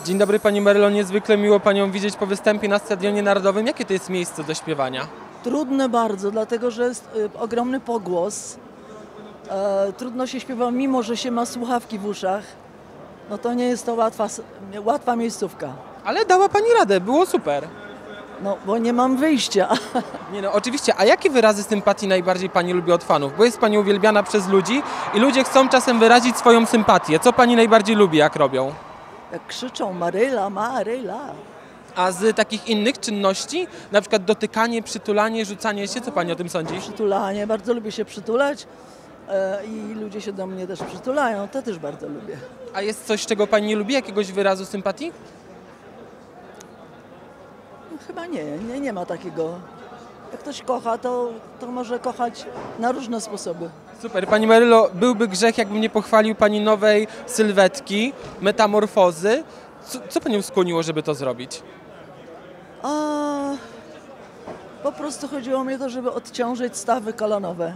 Dzień dobry Pani Marylo, niezwykle miło Panią widzieć po występie na Stadionie Narodowym. Jakie to jest miejsce do śpiewania? Trudne bardzo, dlatego że jest ogromny pogłos. Trudno się śpiewa, mimo że się ma słuchawki w uszach. No to nie jest to łatwa miejscówka. Ale dała Pani radę, było super. No, bo nie mam wyjścia. Nie no, oczywiście, a jakie wyrazy sympatii najbardziej Pani lubi od fanów? Bo jest Pani uwielbiana przez ludzi i ludzie chcą czasem wyrazić swoją sympatię. Co Pani najbardziej lubi, jak robią? Jak krzyczą Maryla, Maryla. A z takich innych czynności, na przykład dotykanie, przytulanie, rzucanie się, co Pani o tym sądzi? Przytulanie, bardzo lubię się przytulać i ludzie się do mnie też przytulają, to też bardzo lubię. A jest coś, czego Pani nie lubi, jakiegoś wyrazu sympatii? Chyba nie ma takiego. Jak ktoś kocha, to może kochać na różne sposoby. Super. Pani Marylo, byłby grzech, jakbym nie pochwalił Pani nowej sylwetki, metamorfozy. Co Panią skłoniło, żeby to zrobić? Po prostu chodziło mi o to, żeby odciążyć stawy kolanowe.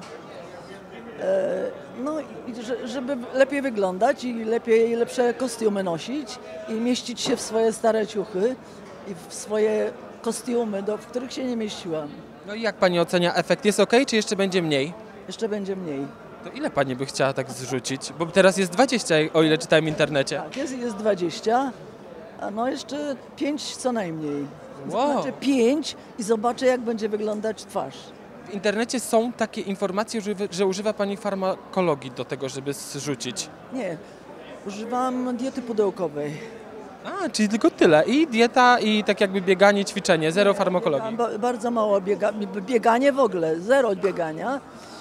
No i żeby lepiej wyglądać i lepsze kostiumy nosić i mieścić się w swoje stare ciuchy i w swoje kostiumy, w których się nie mieściłam. No i jak Pani ocenia efekt? Jest ok, czy jeszcze będzie mniej? Jeszcze będzie mniej. To ile Pani by chciała tak zrzucić? Bo teraz jest 20, o ile czytałem w internecie. Tak, jest 20, a no jeszcze 5 co najmniej. Wow. Znaczy 5 i zobaczę, jak będzie wyglądać twarz. W internecie są takie informacje, że używa Pani farmakologii do tego, żeby zrzucić. Nie, używam diety pudełkowej. A, czyli tylko tyle. I dieta, i tak jakby bieganie, ćwiczenie, zero farmakologii. Bardzo mało bieganie w ogóle, zero biegania.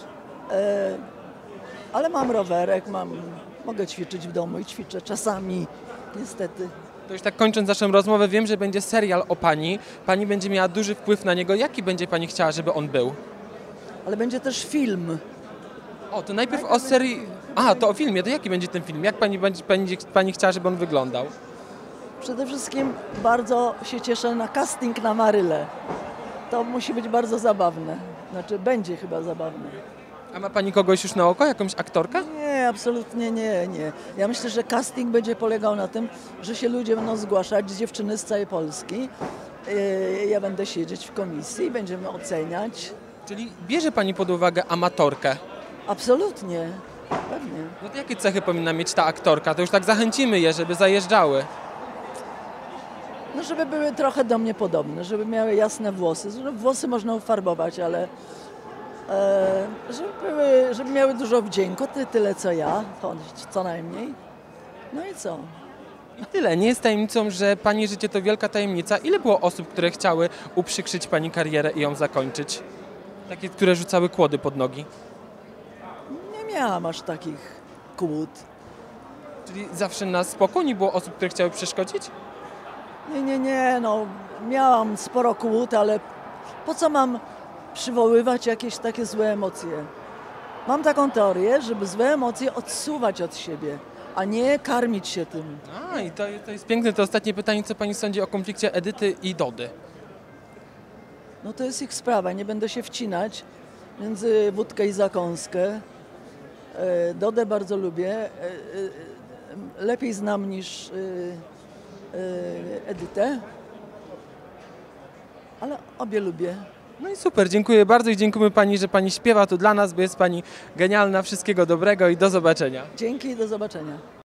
Ale mam rowerek, mogę ćwiczyć w domu i ćwiczę czasami, niestety. To już tak kończąc naszą rozmowę, wiem, że będzie serial o Pani. Pani będzie miała duży wpływ na niego. Jaki będzie Pani chciała, żeby on był? Ale będzie też film. O, to najpierw o serii... A, to o filmie. To jaki będzie ten film? Jak Pani chciała, żeby on wyglądał? Przede wszystkim bardzo się cieszę na casting na Marylę. To musi być bardzo zabawne. Znaczy, będzie chyba zabawne. A ma Pani kogoś już na oko? Jakąś aktorkę? Nie, absolutnie nie. Ja myślę, że casting będzie polegał na tym, że się ludzie będą zgłaszać, dziewczyny z całej Polski. Ja będę siedzieć w komisji, będziemy oceniać. Czyli bierze Pani pod uwagę amatorkę? Absolutnie, pewnie. No to jakie cechy powinna mieć ta aktorka? To już tak zachęcimy je, żeby zajeżdżały. No, żeby były trochę do mnie podobne, żeby miały jasne włosy. Włosy można ufarbować, ale żeby miały dużo wdzięku, tyle co ja, co najmniej. No i co? I tyle. Nie jest tajemnicą, że Pani życie to wielka tajemnica. Ile było osób, które chciały uprzykrzyć Pani karierę i ją zakończyć? Takie, które rzucały kłody pod nogi. Nie miałam aż takich kłód. Czyli zawsze na spoko nie było osób, które chciały przeszkodzić? Nie, no miałam sporo kłód, ale po co mam przywoływać jakieś takie złe emocje? Mam taką teorię, żeby złe emocje odsuwać od siebie, a nie karmić się tym. I to jest piękne. To ostatnie pytanie, co Pani sądzi o konflikcie Edyty i Dody? No to jest ich sprawa, nie będę się wcinać między wódkę i zakąskę. Dodę bardzo lubię, lepiej znam niż Edytę, ale obie lubię. No i super, dziękuję bardzo i dziękujemy Pani, że Pani śpiewa tu dla nas, bo jest Pani genialna. Wszystkiego dobrego i do zobaczenia. Dzięki i do zobaczenia.